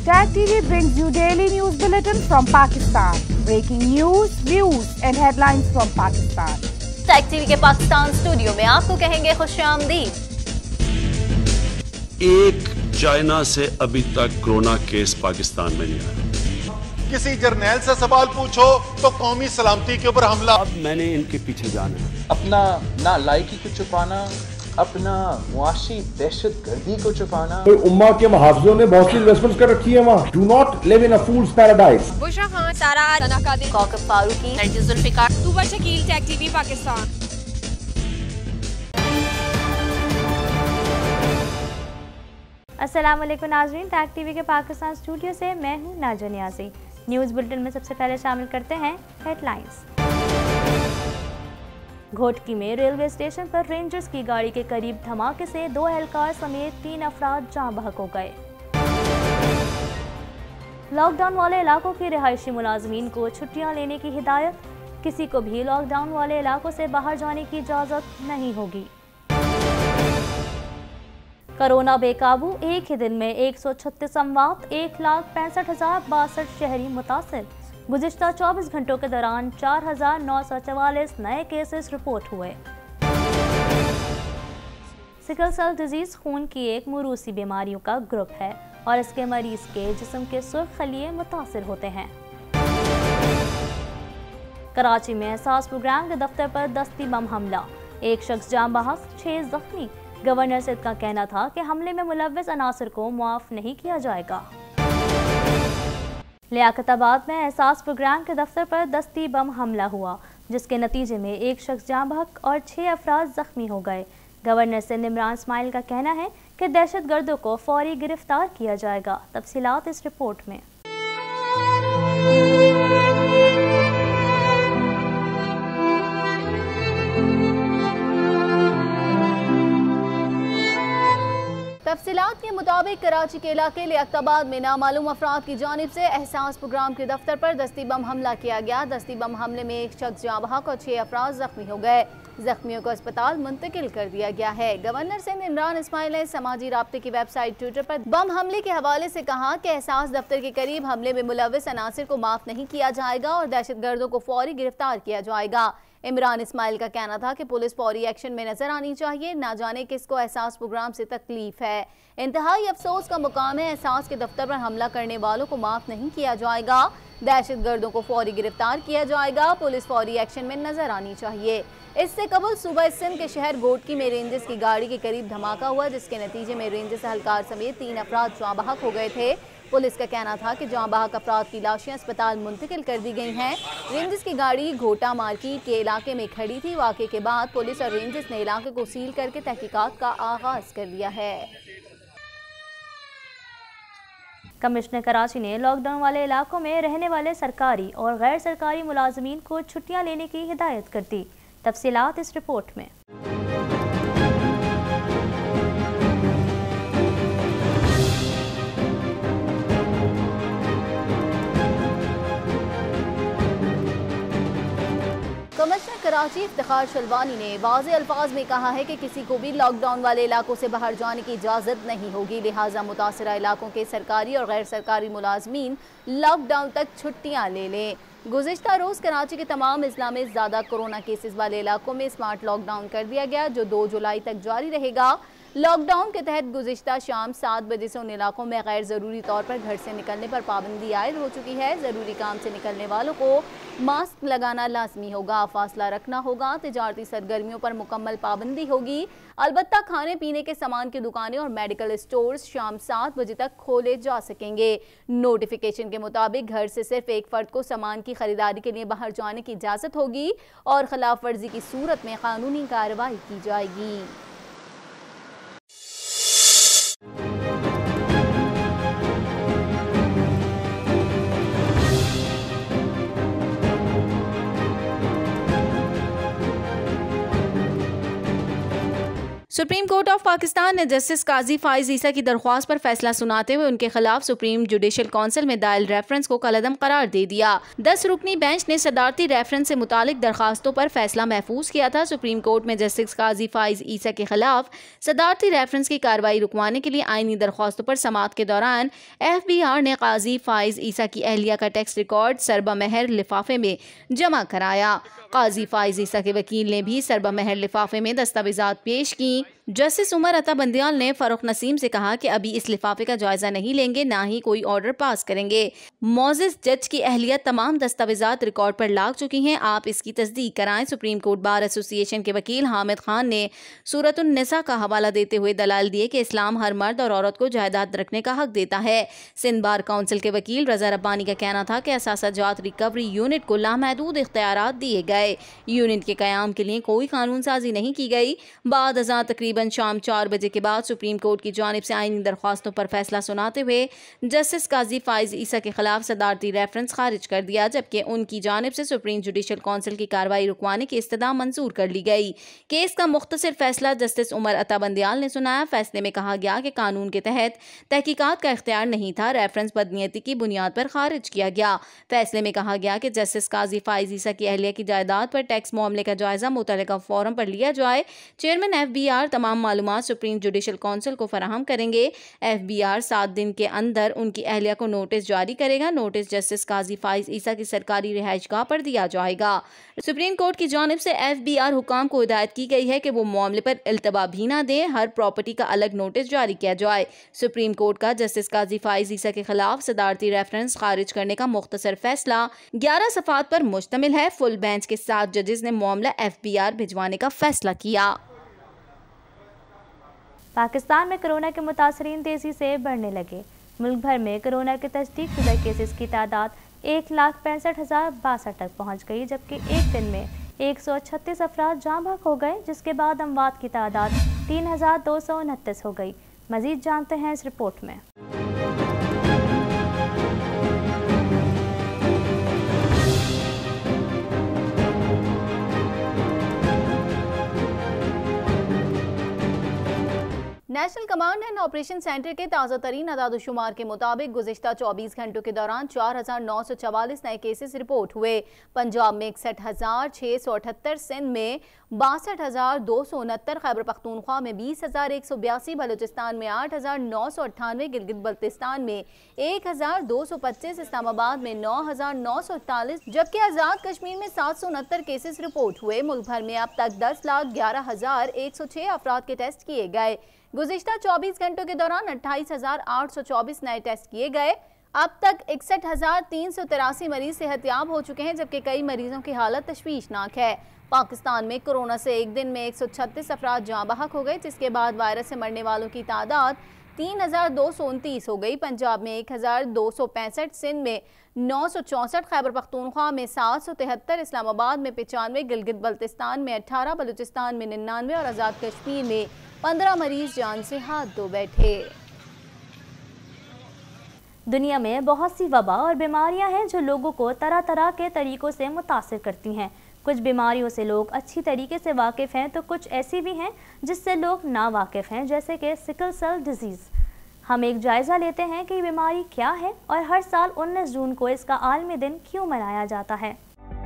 Tag TV brings you daily news bulletin from Pakistan. Breaking news, views and headlines from Pakistan. Tag TV के Pakistan studio में आपको कहेंगे खुशामदीद। एक China से अभी तक कोरोना केस पाकिस्तान में नहीं आया। किसी जर्नैल से सवाल पूछो तो कौमी सलामती के ऊपर हमला। अब मैंने इनके पीछे जाना है। अपना नालायकी को छुपाना, अपना मुआशी दहशत गर्दी को छुपाना। तो उम्मा के मुहाफिजों ने बहुत सी इन्वेस्टमेंट्स कर रखी है वहाँ। Do not live in a fool's paradise. Bushra Khan, Sara Tanakadir, Kaukab Farooqui, Nargis Zulfiqar, Tuba Shakeel, Tag TV Pakistan. अस्सलाम वालेकुम नाज़रीन, टैग टीवी के पाकिस्तान स्टूडियो से मैं हूं नाज़ा नियाज़ी। न्यूज़ बुलेटिन में सबसे पहले शामिल करते हैं हेडलाइंस। घोटकी में रेलवे स्टेशन पर रेंजर्स की गाड़ी के करीब धमाके से 2 एहलकार समेत 3 अफराद जाँ बहक हो गए। लॉकडाउन वाले इलाकों के रिहायशी मुलाजमीन को छुट्टियां लेने की हिदायत। किसी को भी लॉकडाउन वाले इलाकों से बाहर जाने की इजाज़त नहीं होगी। कोरोना बेकाबू, एक ही दिन में 136 अमवात, 1,65,062 शहरी मुतासिर। गुज़िश्ता 24 घंटों के दौरान 4,944 नए केसेस रिपोर्ट हुए। सिकल सेल डिजीज़ खून की एक मौरूसी बीमारियों का ग्रुप है और इसके मरीज के जिस्म के सुर्ख खलिये मुतासिर होते हैं। कराची में एहसास प्रोग्राम के दफ्तर पर दस्ती बम हमला, 1 शख्स जाँ बहक, 6 जख्मी। गवर्नर सिंध का कहना था कि हमले में मुलव्वस अनासर को मुआफ नहीं किया जाएगा। लियाकताबाद में एहसास प्रोग्राम के दफ्तर पर दस्ती बम हमला हुआ, जिसके नतीजे में 1 शख्स जाँ बहक और 6 अफराद जख्मी हो गए। गवर्नर सिंध इमरान इस्माइल का कहना है कि दहशतगर्दों को फौरी गिरफ्तार किया जाएगा। तफसीलात इस रिपोर्ट में। तफसीलात के मुताबिक कराची के इलाके लियाकताबाद में नामालूम अफराद की जानिब से एहसास प्रोग्राम के दफ्तर पर दस्ती बम हमला किया गया। दस्ती बम हमले में 1 शख्स जाँ बहक और 6 अफराद जख्मी हो गए। जख्मियों को अस्पताल मुंतकिल कर दिया गया है। गवर्नर सिंध इमरान इस्माइल ने समाजी राब्ते की वेबसाइट ट्विटर पर बम हमले के हवाले से कहा कि एहसास दफ्तर के करीब हमले में मुलव्वस अनासिर को माफ नहीं किया जाएगा और दहशतगर्दों को फौरी गिरफ्तार किया जाएगा। इमरान इस्माइल का कहना था कि पुलिस फौरी एक्शन में नजर आनी चाहिए, ना जाने किसको एहसास प्रोग्राम से तकलीफ है। इंतहाई अफसोस का मुकाम है, एहसास के दफ्तर पर हमला करने वालों को माफ नहीं किया जाएगा, दहशतगर्दों को फौरी गिरफ्तार किया जाएगा, पुलिस फौरी एक्शन में नजर आनी चाहिए। इससे कबल सूबा सिंध के शहर घोटकी में रेंजर्स की गाड़ी के करीब धमाका हुआ, जिसके नतीजे में रेंजर्स एहलकार समेत 3 अफराद जाँ बहक हो गए थे। पुलिस का कहना था कि जाँ बहक अफराद की लाशें अस्पताल मुंतकिल कर दी गई हैं। रेंजर्स की गाड़ी घोटा मार्केट के इलाके में खड़ी थी। वाक़े के बाद पुलिस और रेंजर्स ने इलाके को सील करके तहकीकात का आगाज कर दिया है। कमिश्नर कराची ने लॉकडाउन वाले इलाकों में रहने वाले सरकारी और गैर सरकारी मुलाजमीन को छुट्टियां लेने की हिदायत कर दी। तफसीलात इस रिपोर्ट में। कमिश्नर कराची इफ्तिखार शलवानी ने वाज़े अल्फाज में कहा है कि किसी को भी लॉकडाउन वाले इलाकों से बाहर जाने की इजाज़त नहीं होगी, लिहाजा मुतासरा इलाकों के सरकारी और गैर सरकारी मुलाजमीन लॉकडाउन तक छुट्टियां ले लें। गुज़िश्ता रोज़ कराची के तमाम अजला में ज़्यादा कोरोना केसेस वाले इलाकों में स्मार्ट लॉकडाउन कर दिया गया, जो 2 जुलाई तक जारी रहेगा। लॉकडाउन के तहत गुज़िश्ता शाम 7 बजे से उन इलाकों में गैर ज़रूरी तौर पर घर से निकलने पर पाबंदी आयद हो चुकी है। ज़रूरी काम से निकलने वालों को मास्क लगाना लाजमी होगा, फासला रखना होगा, तिजारती सरगर्मियों पर मुकम्मल पाबंदी होगी। अलबत्ता खाने पीने के सामान की दुकानें और मेडिकल स्टोर्स शाम 7 बजे तक खोले जा सकेंगे। नोटिफिकेशन के मुताबिक घर से सिर्फ एक फ़र्द को सामान की खरीदारी के लिए बाहर जाने की इजाज़त होगी और खिलाफ वर्जी की सूरत में कानूनी कार्रवाई की जाएगी। सुप्रीम कोर्ट ऑफ पाकिस्तान ने जस्टिस काजी फाइज ईसा की दरख्वास्त पर फैसला सुनाते हुए उनके खिलाफ सुप्रीम जुडिशल काउंसिल में दायर रेफरेंस को कलअदम करार दे दिया। 10 रुकनी बेंच ने सदारती रेफरेंस से मुतालिक दरखास्तों पर फैसला महफूज किया था। सुप्रीम कोर्ट में जस्टिस काजी फाइज ईसा के खिलाफ सदारती रेफरेंस की कार्रवाई रुकवाने के लिए आईनी दरख्वास्तों पर समाअत के दौरान FBI ने काजी फाइज ईसा की अहलिया का टेक्स्ट रिकॉर्ड सरबा महर लिफाफे में जमा कराया। काजी फाइज ईसा के वकील ने भी सरबा महर लिफाफे में दस्तावेजात पेश की। जस्टिस उमर अता बंदियाल ने फरूख नसीम से कहा कि अभी इस लिफाफे का जायजा नहीं लेंगे, ना ही कोई ऑर्डर पास करेंगे। मोजिज जज की अहलियत तमाम दस्तावेजात रिकॉर्ड पर लाग चुकी हैं, आप इसकी तस्दीक कराएं। सुप्रीम कोर्ट बार एसोसिएशन के वकील हामिद खान ने सूरतुन निसा का हवाला देते हुए दलाल दिए कि इस्लाम हर मर्द और औरत को जायदाद रखने का हक देता है। सिंध बार काउंसिल के वकील रजा रब्बानी का कहना था कि असासाजात रिकवरी यूनिट को लामहदूद इख्तियारात दिए गए। यूनिट के कयाम के लिए कोई कानून साजी नहीं की गई। बाद अज़ां तकरीबन शाम 4 बजे के बाद सुप्रीम कोर्ट की जानिब से आईनी दरख्वास्तों पर फैसला सुनाते हुए जस्टिस काजी फाइज ईसा के खिलाफ सदारती रेफरेंस खारिज कर दिया, जबकि उनकी जानिब से सुप्रीम जुडिशल काउंसिल की कार्रवाई रुकवाने की इस्तदा मंजूर कर ली गई। केस का मुख्तसर फैसला जस्टिस उमर अता बंदियाल ने सुनाया। फैसले में कहा गया कि कानून के तहत तहकीकात का इख्तियार नहीं था, रेफरेंस बदनीयती की बुनियाद पर खारिज किया गया। फैसले में कहा गया कि जस्टिस काजी फाइज ईसा की अहलिया की जायदाद पर टैक्स मामले का जायजा मुतल्लिका फोरम पर लिया जाए। चेयरमैन FBI तमाम मालूमात सुप्रीम जुडिशल काउंसिल को फराहम करेंगे। FBI 7 दिन के अंदर उनकी अहलिया को नोटिस जारी करेगा। नोटिस जस्टिस काजी फाइज ईसा की सरकारी रिहाइशगाह पर दिया जाएगा। सुप्रीम कोर्ट की जानिब से FBI हुकाम को हिदायत की गई है कि वो मामले पर इल्तबा भी ना दे, हर प्रॉपर्टी का अलग नोटिस जारी किया जाए। सुप्रीम कोर्ट का जस्टिस काजी फाइज ईसा के खिलाफ सदारती रेफरेंस खारिज करने का मुख्तसर फैसला 11 सफ़ात पर मुश्तमिल है। फुल बेंच के 7 जजेस ने मामला FBI भिजवाने का फैसला किया। पाकिस्तान में कोरोना के मुतासरीन तेज़ी से बढ़ने लगे। मुल्क भर में कोरोना के तस्दीक शुदा केसेस की तादाद 1,65,062 तक पहुँच गई, जबकि एक दिन में 136 अफराद जाँ बहक हो गए, जिसके बाद अमवात की तादाद 3,229 हो गई। मज़ीद जानते हैं इस रिपोर्ट में। National Command and Operation Centre के ताज़ा तरीन अदाद-ओ-शुमार के मुताबिक गुज़िश्ता 24 घंटों के दौरान 4,944 नए केसेस रिपोर्ट हुए। पंजाब में 61,678, सिंध में 62,269, खैबर पख्तूनख्वा में 20,182, बलूचिस्तान में 8,998, गिलगित बल्तिस्तान में 1,225, इस्लामाबाद में 9,941, जबकि आज़ाद कश्मीर में 769 केसेस रिपोर्ट हुए। मुल्क भर में अब तक 10,11,106 अफराद के टेस्ट किए गए। गुज़िश्ता 24 घंटों के दौरान 28,824 नए टेस्ट किए गए। अब तक 61,383 मरीज सेहतयाब हो चुके हैं, जबकि कई मरीजों की हालत तशवीशनाक है। पाकिस्तान में कोरोना से एक दिन में 136 अफराद जाँ बहक हो गए, जिसके बाद वायरस से मरने वालों की तादाद 3,229 हो गई। पंजाब में 1,265, सिंध में 964, खैबर पख्तूनख्वा में 773, इस्लामाबाद में 95, गिलगित बल्तिस्तान में 18, बलूचिस्तान में 99 और आज़ाद कश्मीर में 15 मरीज जान से हाथ धो बैठे। दुनिया में बहुत सी वबा और बीमारियां हैं जो लोगों को तरह तरह के तरीकों से मुतासिर करती हैं। कुछ बीमारियों से लोग अच्छी तरीके से वाकिफ़ हैं तो कुछ ऐसी भी हैं जिससे लोग ना वाकिफ़ हैं, जैसे कि सिकल सेल डिजीज़। हम एक जायज़ा लेते हैं कि ये बीमारी क्या है और हर साल 19 जून को इसका आलमी दिन क्यों मनाया जाता है।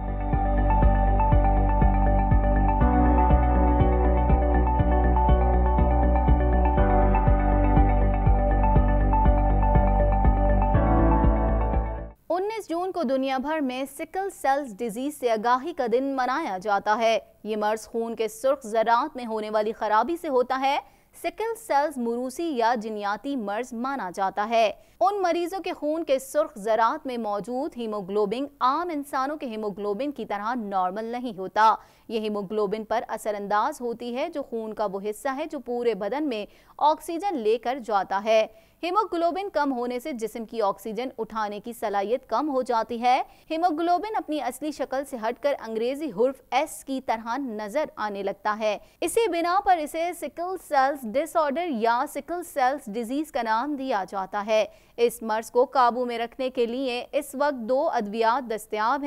जून को दुनिया भर में सिकल सेल्स डिजीज से आगाही का दिन मनाया जाता है। ये मर्ज खून के सुर्ख ज़रात में होने वाली खराबी से होता है। सिकल सेल्स मुरूसी या जिनियाती मर्ज माना जाता है। उन मरीजों के खून के सुर्ख ज़रात में मौजूद हीमोग्लोबिन आम इंसानों के हीमोग्लोबिन की तरह नॉर्मल नहीं होता। यह हीमोग्लोबिन पर असरअंदाज होती है, जो खून का वो हिस्सा है जो पूरे बदन में ऑक्सीजन लेकर जाता है। हीमोग्लोबिन कम होने से जिस्म की ऑक्सीजन उठाने की सलाहियत कम हो जाती है। हीमोग्लोबिन अपनी असली शक्ल से हटकर अंग्रेजी हुर्फ S की तरह नजर आने लगता है। इसी बिना पर इसे सिकल सेल्स डिसऑर्डर या सिकल सेल्स डिजीज का नाम दिया जाता है। इस मर्ज को काबू में रखने के लिए इस वक्त 2 अद्वियात दस्तयाब हैं।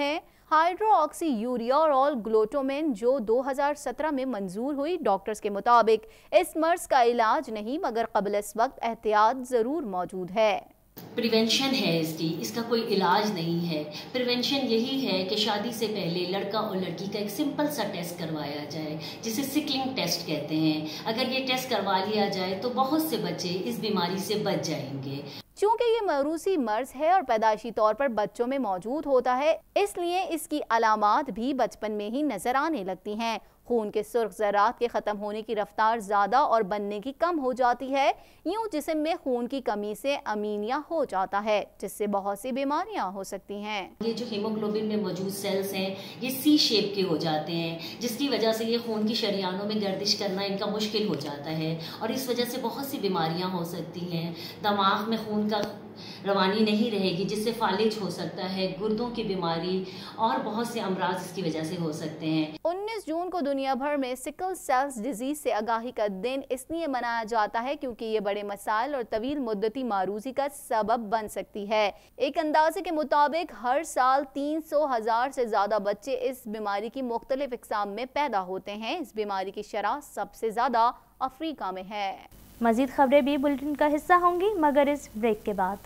हाइड्रोक्सीयूरियोल ग्लूटामेट जो 2017 में मंजूर हुई। डॉक्टर्स के मुताबिक इस मर्ज का इलाज नहीं मगर क़ब्ल इस वक्त एहतियात ज़रूर मौजूद है। प्रिवेंशन है इसका कोई इलाज नहीं है। प्रिवेंशन यही है कि शादी से पहले लड़का और लड़की का एक सिंपल सा टेस्ट करवाया जाए जिसे सिकलिंग टेस्ट कहते हैं। अगर ये टेस्ट करवा लिया जाए तो बहुत से बच्चे इस बीमारी से बच जाएंगे। चूँकि ये मौरूसी मर्ज है और पैदाइशी तौर पर बच्चों में मौजूद होता है, इसलिए इसकी अलामात भी बचपन में ही नजर आने लगती हैं। खून के सुर्ख ज़रात के ख़त्म होने की रफ्तार ज़्यादा और बनने की कम हो जाती है। यूँ जिस्म में खून की कमी से अमीनिया हो जाता है जिससे बहुत सी बीमारियां हो सकती हैं। ये जो हीमोग्लोबिन में मौजूद सेल्स हैं ये सी शेप के हो जाते हैं जिसकी वजह से ये खून की शरियानों में गर्दिश करना इनका मुश्किल हो जाता है और इस वजह से बहुत सी बीमारियां हो सकती हैं। दिमाग में खून का रवानी नहीं रहेगी जिससे फालिज हो सकता है, गुर्दों की बीमारी और बहुत से अमराज इसकी वजह से हो सकते हैं। 19 जून को दुनिया भर में सिकल सेल्स डिजीज से आगाही का दिन इसलिए मनाया जाता है क्योंकि ये बड़े मसाइल और तवील मुद्दती मारूजी का सबब बन सकती है। एक अंदाजे के मुताबिक हर साल 300,000 से ज्यादा बच्चे इस बीमारी की मुख्तलिफ इकसाम में पैदा होते हैं। इस बीमारी की शरह सबसे ज्यादा अफ्रीका में है। मजीद खबरें भी बुलेटिन का हिस्सा होंगी मगर इस ब्रेक के बाद।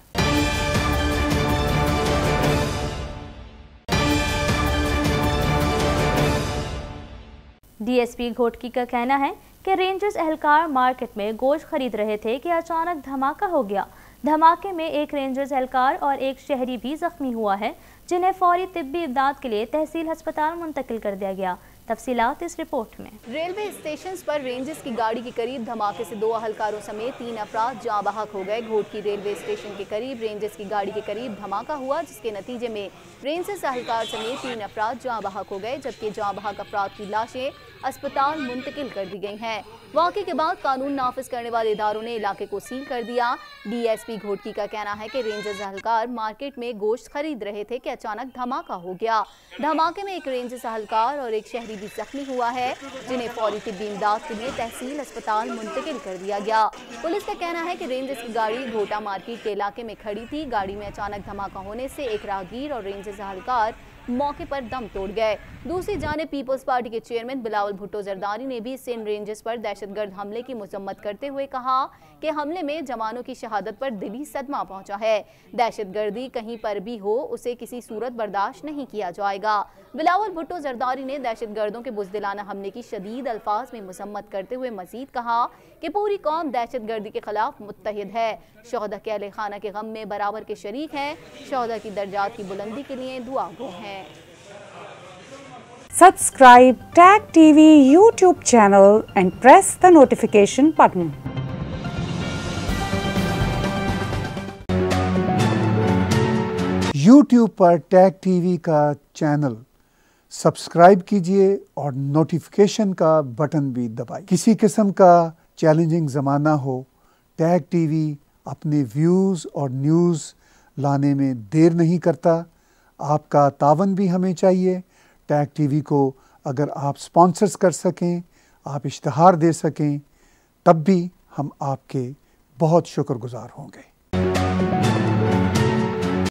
डीएसपी घोटकी का कहना है कि रेंजर्स एहलकार मार्केट में गोश्त खरीद रहे थे कि अचानक धमाका हो गया। धमाके में एक रेंजर्स एहलकार और एक शहरी भी जख्मी हुआ है जिन्हें फौरी तिब्बी इमदाद के लिए तहसील अस्पताल मुंतकिल कर दिया गया। तफसीलात इस रिपोर्ट में। रेलवे स्टेशन पर रेंजर्स की गाड़ी के करीब धमाके से 2 अहलकारों समेत 3 अफराद जाँ बहक हो गए। घोटकी रेलवे स्टेशन के करीब रेंजर्स की गाड़ी के करीब धमाका हुआ जिसके नतीजे में रेंजर्स अहलकार समेत 3 अफराद जाँ बहक हो गए जबकि जाँ बहक अफराद की लाशें अस्पताल मुंतकिल कर दी गई हैं। वाक़े के बाद कानून नाफिज करने वाले इदारों ने इलाके को सील कर दिया। डीएसपी घोटकी का कहना है कि रेंजर्स अहलकार मार्केट में गोश्त खरीद रहे थे कि अचानक धमाका हो गया। धमाके में एक रेंजर्स अहलकार और एक शहरी भी जख्मी हुआ है जिन्हें फौरी तिब्बी इमदाद के लिए तहसील अस्पताल मुंतकिल कर दिया गया। पुलिस का कहना है कि रेंजर्स की गाड़ी घोटा मार्केट के इलाके में खड़ी थी। गाड़ी में अचानक धमाका होने से एक राहगीर और रेंजर्स अहलकार मौके पर दम तोड़ गए। दूसरी जानिब पीपल्स पार्टी के चेयरमैन बिलावल भुट्टो जरदारी ने भी सिंध रेंजर्स पर दहशतगर्द हमले की मजम्मत करते हुए कहा कि हमले में जवानों की शहादत पर दिली सदमा पहुंचा है। दहशतगर्दी कहीं पर भी हो उसे किसी सूरत बर्दाश्त नहीं किया जाएगा। बिलावल भुट्टो जरदारी ने दहशतगर्दों के बुज़दिलाना हमले की शदीद अल्फाज में मजम्मत करते हुए मजीद कहा कि पूरी कौम दहशतगर्दी के खिलाफ मुत्तहिद है। शोहदा के अहले खाना के गम में बराबर के शरीक हैं। शोहदा की दर्जात की बुलंदी के लिए दुआ गो हैं। Subscribe Tag TV YouTube channel and press the notification button. YouTube पर टैग टीवी का चैनल सब्सक्राइब कीजिए और नोटिफिकेशन का बटन भी दबाइए। किसी किस्म का चैलेंजिंग ज़माना हो, टैग टीवी अपने व्यूज़ और न्यूज़ लाने में देर नहीं करता। आपका तावन भी हमें चाहिए। टैग टीवी को अगर आप स्पॉन्सर्स कर सकें, आप इश्तहार दे सकें, तब भी हम आपके बहुत शुक्रगुजार होंगे।